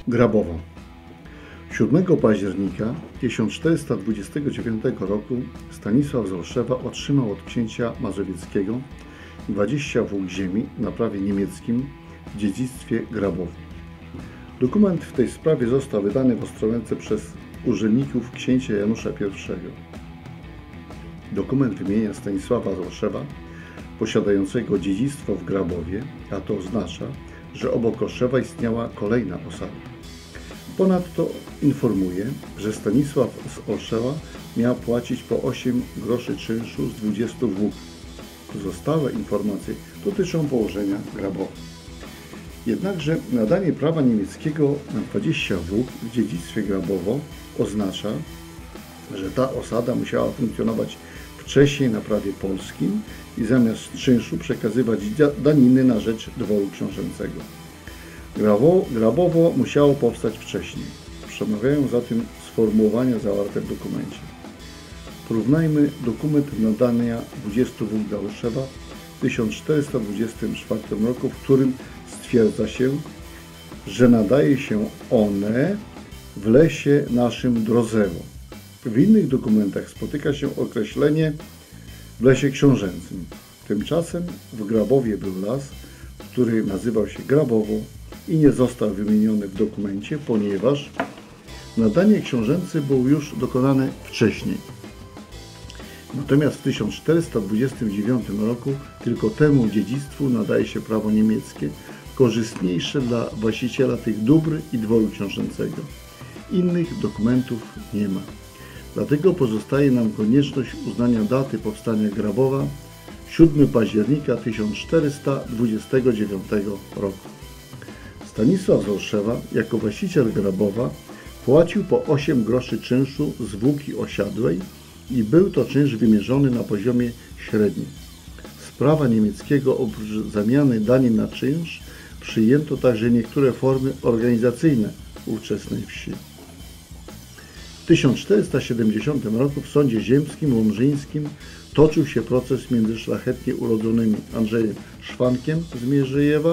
Grabowo. 7 października 1429 roku Stanisław z Olszewa otrzymał od księcia mazowieckiego 20 włók ziemi na prawie niemieckim w dziedzictwie Grabowo. Dokument w tej sprawie został wydany w Ostrowęce przez urzędników księcia Janusza I. Dokument wymienia Stanisława z Olszewa, posiadającego dziedzictwo w Grabowie, a to oznacza, że obok Olszewa istniała kolejna osada. Ponadto informuje, że Stanisław z Olszewa miał płacić po 8 groszy czynszu z 20 włók. Pozostałe informacje dotyczą położenia Grabowa. Jednakże nadanie prawa niemieckiego na 20 włók w dziedzictwie Grabowo oznacza, że ta osada musiała funkcjonować wcześniej na prawie polskim i zamiast czynszu przekazywać daniny na rzecz dworu książęcego. Grabowo musiało powstać wcześniej. Przemawiają za tym sformułowania zawarte w dokumencie. Porównajmy dokument nadania 20 włók do Olszewa w 1424 roku, w którym stwierdza się, że nadaje się one w lesie naszym Drozewo. W innych dokumentach spotyka się określenie w lesie książęcym. Tymczasem w Grabowie był las, który nazywał się Grabowo i nie został wymieniony w dokumencie, ponieważ nadanie książęce było już dokonane wcześniej. Natomiast w 1429 roku tylko temu dziedzictwu nadaje się prawo niemieckie, korzystniejsze dla właściciela tych dóbr i dworu książęcego. Innych dokumentów nie ma. Dlatego pozostaje nam konieczność uznania daty powstania Grabowa 7 października 1429 roku. Stanisław z Olszewa jako właściciel Grabowa płacił po 8 groszy czynszu z włóki osiadłej i był to czynsz wymierzony na poziomie średnim. Z prawa niemieckiego oprócz zamiany danin na czynsz przyjęto także niektóre formy organizacyjne ówczesnej wsi. W 1470 roku w sądzie ziemskim łomżyńskim toczył się proces między szlachetnie urodzonymi Andrzejem Szwankiem z Mierzejewa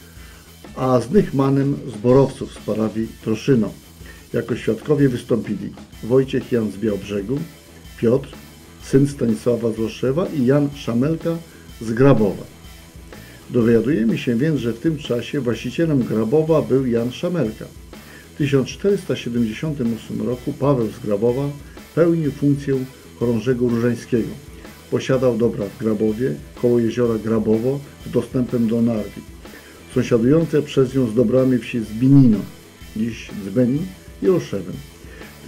a Znychmanem z Borowców z parafii Troszyno. Jako świadkowie wystąpili Wojciech Jan z Białbrzegu, Piotr, syn Stanisława z Olszewa i Jan Szamelka z Grabowa. Dowiadujemy się więc, że w tym czasie właścicielem Grabowa był Jan Szamelka. W 1478 roku Paweł z Grabowa pełnił funkcję chorążego różańskiego. Posiadał dobra w Grabowie, koło jeziora Grabowo z dostępem do Narwi. Sąsiadujące przez nią z dobrami wsi Zbinino, dziś Dzbeni i Olszewem. W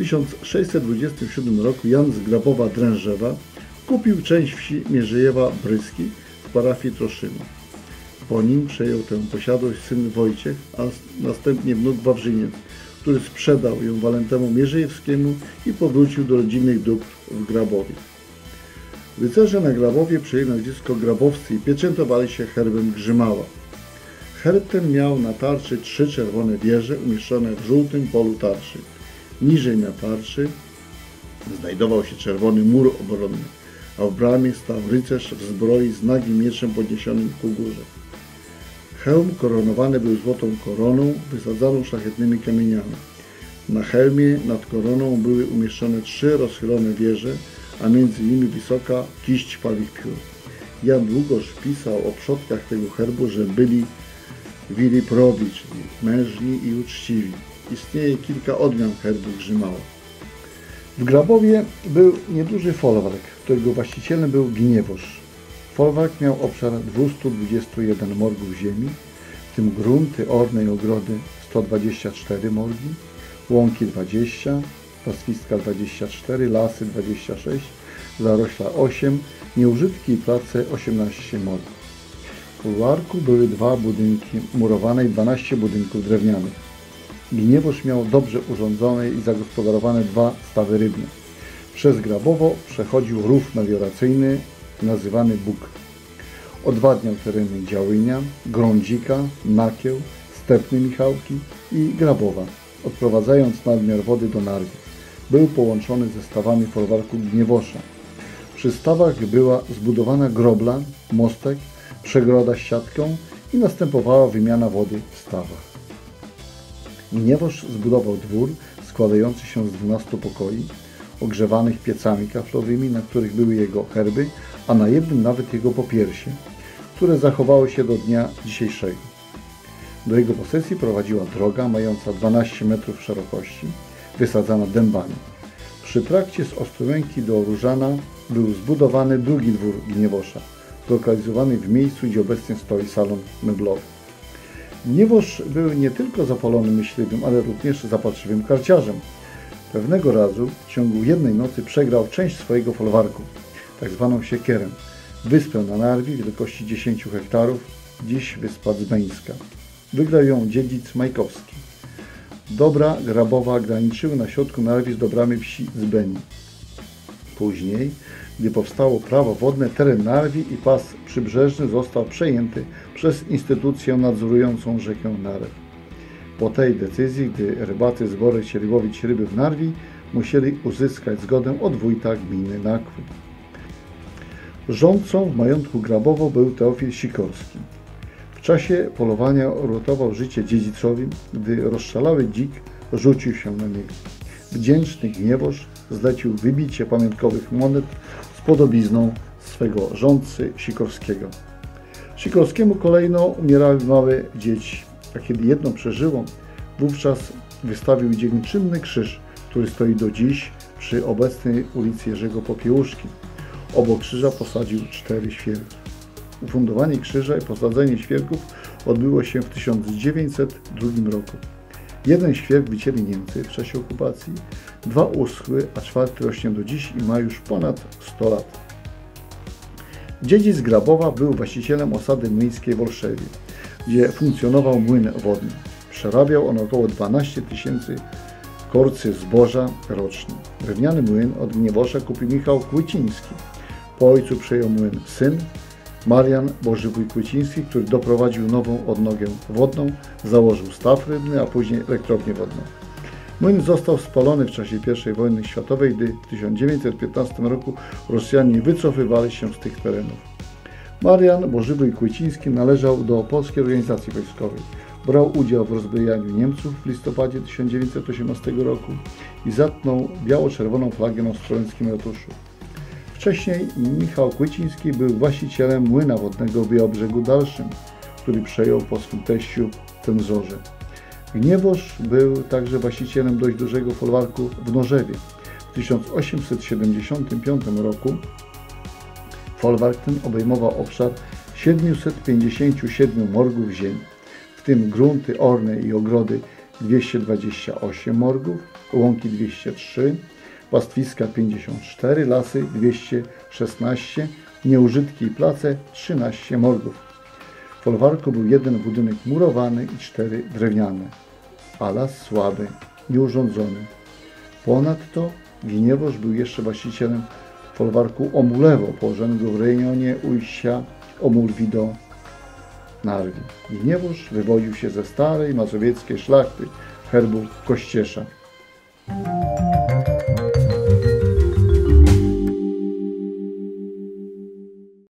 1627 roku Jan z Grabowa Drężewa kupił część wsi Mierzejewa Bryski w parafii Troszyno. Po nim przejął tę posiadłość syn Wojciech, a następnie wnuk Wawrzyniec, który sprzedał ją Walentemu Mierzejewskiemu i powrócił do rodzinnych dóbr w Grabowie. Rycerze na Grabowie przyjęli nazwisko Grabowscy i pieczętowali się herbem Grzymała. Herb ten miał na tarczy 3 czerwone wieże umieszczone w żółtym polu tarczy. Niżej na tarczy znajdował się czerwony mur obronny, a w bramie stał rycerz w zbroi z nagim mieczem podniesionym ku górze. Hełm koronowany był złotą koroną wysadzaną szlachetnymi kamieniami. Na hełmie nad koroną były umieszczone 3 rozchylone wieże, a między nimi wysoka kiść pawich piór. Jan Długosz pisał o przodkach tego herbu, że byli wili probiczni, mężni i uczciwi. Istnieje kilka odmian herbu Grzymała. W Grabowie był nieduży folwark, którego właścicielem był Gniewosz. Folwark miał obszar 221 morgów ziemi, w tym grunty, orne i ogrody 124 morgi, łąki 20, pastwiska 24, lasy 26, zarośla 8, nieużytki i place 18 morgów. W folwarku były 2 budynki murowane i 12 budynków drewnianych. Gniewosz miał dobrze urządzone i zagospodarowane 2 stawy rybne. Przez Grabowo przechodził rów melioracyjny nazywany Bóg. Odwadniał tereny Działynia, Grądzika, Nakieł, Stepny Michałki i Grabowa, odprowadzając nadmiar wody do Narwi. Był połączony ze stawami folwarku Gniewosza. Przy stawach była zbudowana grobla, mostek, przegroda z siatką i następowała wymiana wody w stawach. Gniewosz zbudował dwór składający się z 12 pokoi, ogrzewanych piecami kaflowymi, na których były jego herby, a na jednym nawet jego popiersie, które zachowały się do dnia dzisiejszego. Do jego posesji prowadziła droga mająca 12 metrów szerokości, wysadzana dębami. Przy trakcie z Ostrołęki do Różana był zbudowany drugi dwór Gniewosza, zlokalizowany w miejscu, gdzie obecnie stoi salon meblowy. Gniewosz był nie tylko zapalonym myśliwym, ale również zapatrzywym karciarzem. Pewnego razu w ciągu jednej nocy przegrał część swojego folwarku, tak zwaną siekierę, wyspę na Narwi wielkości 10 hektarów, dziś wyspa Dzbeńska. Wygrał ją dziedzic Majkowski. Dobra grabowa graniczyły na środku Narwi z dobrami wsi Zbeni. Później, gdy powstało prawo wodne, teren Narwi i pas przybrzeżny został przejęty przez instytucję nadzorującą rzekę Narew. Po tej decyzji, gdy rybacy z Bory chcieli łowić ryby w Narwi, musieli uzyskać zgodę od wójta gminy Nakły. Rządcą w majątku Grabowo był Teofil Sikorski. W czasie polowania uratował życie dziedzicowi, gdy rozszalały dzik rzucił się na niego. Wdzięczny Gniewosz zlecił wybicie pamiątkowych monet z podobizną swego rządcy Sikorskiego. Sikorskiemu kolejno umierały małe dzieci, a kiedy jedno przeżyło, wówczas wystawił dziękczynny krzyż, który stoi do dziś przy obecnej ulicy Jerzego Popiełuszki. Obok krzyża posadził 4 świerki. Ufundowanie krzyża i posadzenie świerków odbyło się w 1902 roku. Jeden świerk wycięli Niemcy w czasie okupacji, 2 uschły, a 4 rośnie do dziś i ma już ponad 100 lat. Dziedzic Grabowa był właścicielem osady młyńskiej w Olszewie, gdzie funkcjonował młyn wodny. Przerabiał on około 12 000 korcy zboża rocznie. Drewniany młyn od Gniewosza kupił Michał Kłyciński. Po ojcu przejął młyn syn, Marian Bożywój Kłyciński, który doprowadził nową odnogę wodną, założył staw rybny, a później elektrownię wodną. Młyn został spalony w czasie I wojny światowej, gdy w 1915 roku Rosjanie wycofywali się z tych terenów. Marian Bożywój Kłyciński należał do Polskiej Organizacji Wojskowej. Brał udział w rozbrojaniu Niemców w listopadzie 1918 roku i zatknął biało-czerwoną flagę na ostrołęckim ratuszu. Wcześniej Michał Kłyciński był właścicielem młyna wodnego w Białobrzegu Dalszym, który przejął po swym teściu cenzorze. Gniewosz był także właścicielem dość dużego folwarku w Norzewie. W 1875 roku folwark ten obejmował obszar 757 morgów ziemi, w tym grunty orne i ogrody 228 morgów, łąki 203, pastwiska 54, lasy 216, nieużytki i place 13 morgów. W folwarku był jeden budynek murowany i 4 drewniane, a las słaby, nieurządzony. Ponadto Gniewosz był jeszcze właścicielem folwarku Omulewo, położonego w rejonie ujścia Omulwi do Narwi. Gniewosz wywodził się ze starej mazowieckiej szlachty herbu Kościesza.